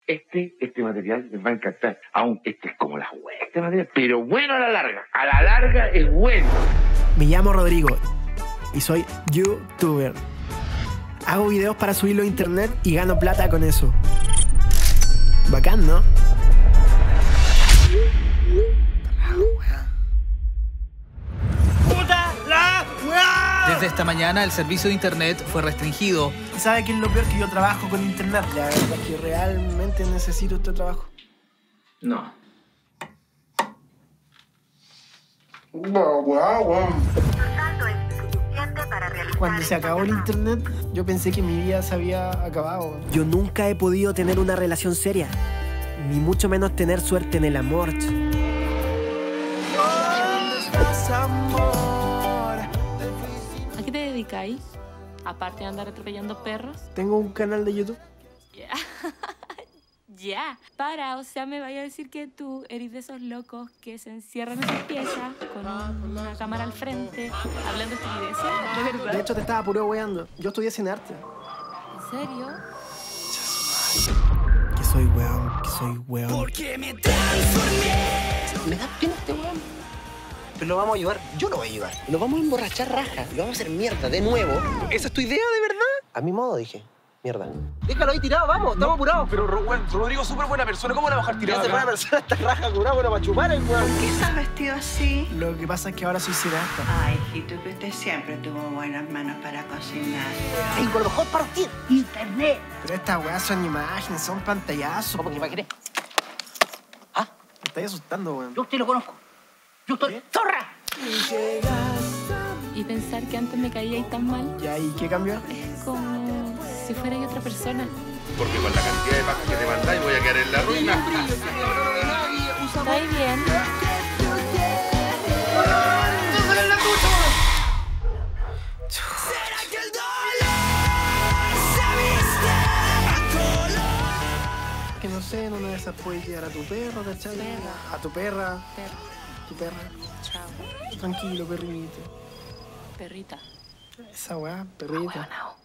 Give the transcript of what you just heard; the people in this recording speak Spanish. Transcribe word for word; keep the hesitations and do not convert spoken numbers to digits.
Este, este material les va a encantar. Aunque este es como la hueá, este material, pero bueno a la larga. A la larga es bueno. Me llamo Rodrigo y soy youtuber. Hago videos para subirlo a internet y gano plata con eso. Bacán, ¿no? ¡Puta la weá! Desde esta mañana el servicio de internet fue restringido. ¿Sabe qué es lo peor? Que yo trabajo con internet. La verdad es que realmente necesito este trabajo. No. No, weá, weá. Cuando se acabó el internet, yo pensé que mi vida se había acabado. Yo nunca he podido tener una relación seria, ni mucho menos tener suerte en el amor. ¿A qué te dedicáis? Aparte de andar atropellando perros. Tengo un canal de YouTube. Ya. Ya. Para, o sea, me vaya a decir que tú eres de esos locos que se encierran en sus piezas con una cámara al frente, hablando estupideces, de verdad. De hecho, te estaba puro weando. Yo estudié cine arte. ¿En serio? Que soy weón, que soy weón. Porque me transformé. Me da pena este weón. Pero lo vamos a ayudar. Yo lo voy a ayudar. Lo vamos a emborrachar raja. Lo vamos a hacer mierda de nuevo. ¿Esa es tu idea de verdad? A mi modo, dije. Mierda. Déjalo ahí tirado, vamos. Estamos apurados. Pero Rodrigo es súper buena persona. ¿Cómo la va a dejar tirada? Ya se buena persona esta raja curada, bueno, para chupar el weón. ¿Por qué estás vestido así? Lo que pasa es que ahora soy cineasta. Ay, hijito, que usted siempre tuvo buenas manos para cocinar. ¡Ay, gordo, hot para ti! ¡Internet! Pero estas weas son imágenes, son pantallazos. ¿Cómo que imaginé? ¿Ah? Me estáis asustando, weón. Yo usted lo conozco. Yo estoy zorra. Y pensar que antes me caía ahí tan mal ¿Ya? ¿Y qué cambió? es como si fuera yo otra persona. Porque con la cantidad de pajas que te mandáis voy a quedar en la ruina. ¿Está ahí bien? Que no sé, en una de esas puedes llegar a tu perro, ¿cachai? Perra. A tu perra. Perro. Tu perra. Chao. Tranquilo, perrito. Perrita. Esa weá, perrita. Huevonao.